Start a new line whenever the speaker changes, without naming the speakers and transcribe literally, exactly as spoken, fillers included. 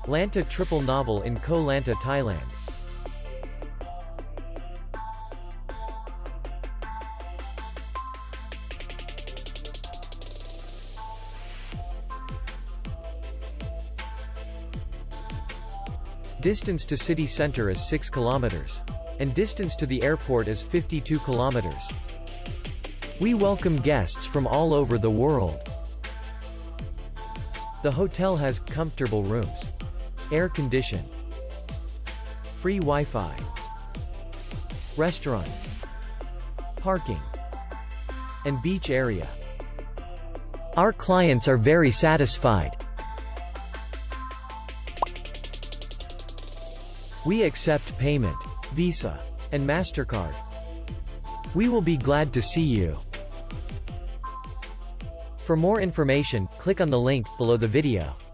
Lanta Triple Novel in Ko Lanta, Thailand. Distance to city center is six kilometers. And distance to the airport is fifty-two kilometers. We welcome guests from all over the world. The hotel has comfortable rooms, air condition, free Wi-Fi, restaurant, parking, and beach area. Our clients are very satisfied. We accept payment, Visa, and MasterCard. We will be glad to see you. For more information, click on the link below the video.